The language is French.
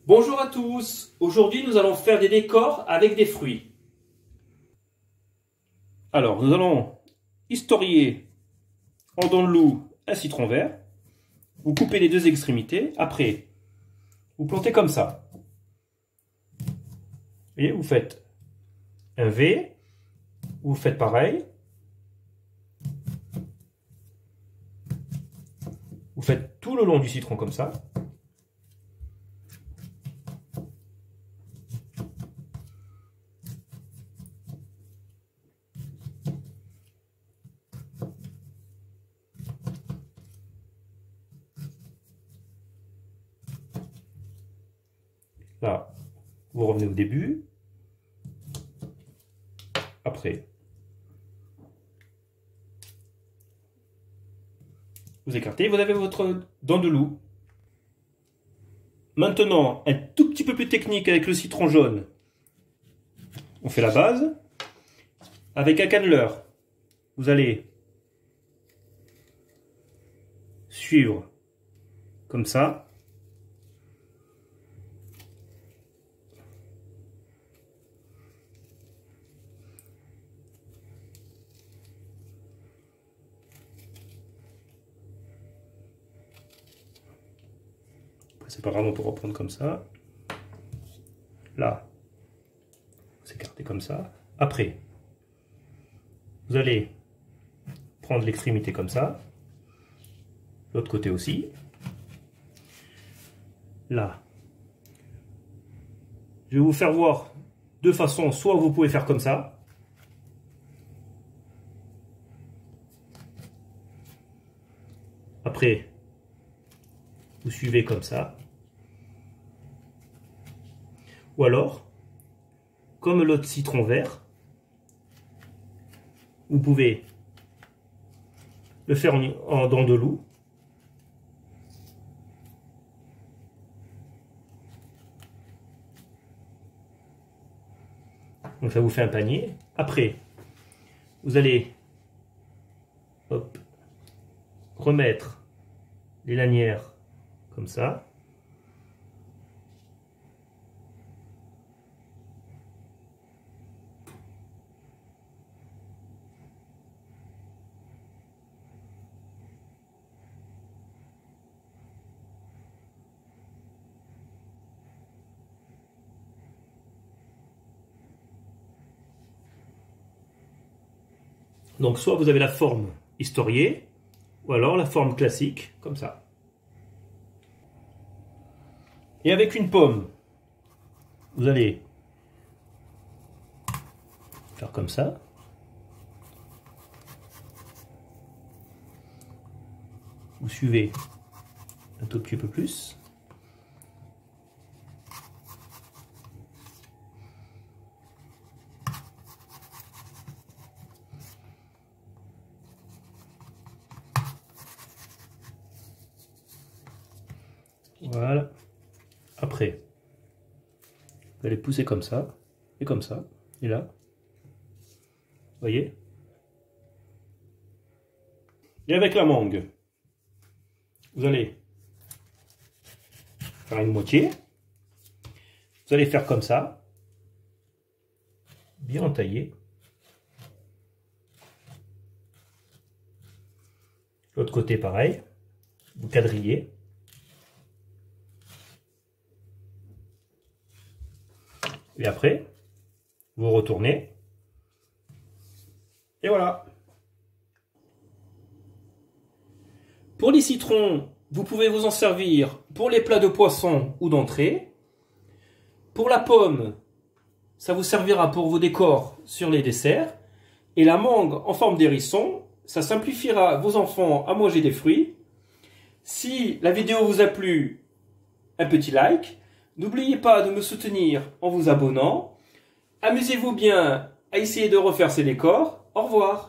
Bonjour à tous, aujourd'hui nous allons faire des décors avec des fruits. Alors nous allons historier en dents de loup un citron vert. Vous coupez les deux extrémités, après vous plantez comme ça. Vous voyez, vous faites un V, vous faites pareil. Vous faites tout le long du citron comme ça. Là, vous revenez au début. Après, vous écartez, vous avez votre dent de loup. Maintenant, un tout petit peu plus technique avec le citron jaune. On fait la base. Avec un canneleur, vous allez suivre comme ça. C'est pas grave, on peut reprendre comme ça. Là, s'écarter comme ça. Après, vous allez prendre l'extrémité comme ça. L'autre côté aussi. Là, je vais vous faire voir deux façons. Soit vous pouvez faire comme ça. Après, vous suivez comme ça. Ou alors, comme l'autre citron vert, vous pouvez le faire en dents de loup. Donc ça vous fait un panier. Après, vous allez remettre les lanières comme ça. Donc soit vous avez la forme historiée, ou alors la forme classique, comme ça. Et avec une pomme, vous allez faire comme ça. Vous suivez un tout petit peu plus. Voilà. Après, vous allez pousser comme ça, et là. Vous voyez? Et avec la mangue, vous allez faire une moitié. Vous allez faire comme ça, bien entaillé. L'autre côté, pareil. Vous quadrillez. Et après, vous retournez. Et voilà. Pour les citrons, vous pouvez vous en servir pour les plats de poisson ou d'entrée. Pour la pomme, ça vous servira pour vos décors sur les desserts. Et la mangue en forme d'hérisson, ça simplifiera vos enfants à manger des fruits. Si la vidéo vous a plu, un petit like. N'oubliez pas de me soutenir en vous abonnant. Amusez-vous bien à essayer de refaire ces décors. Au revoir.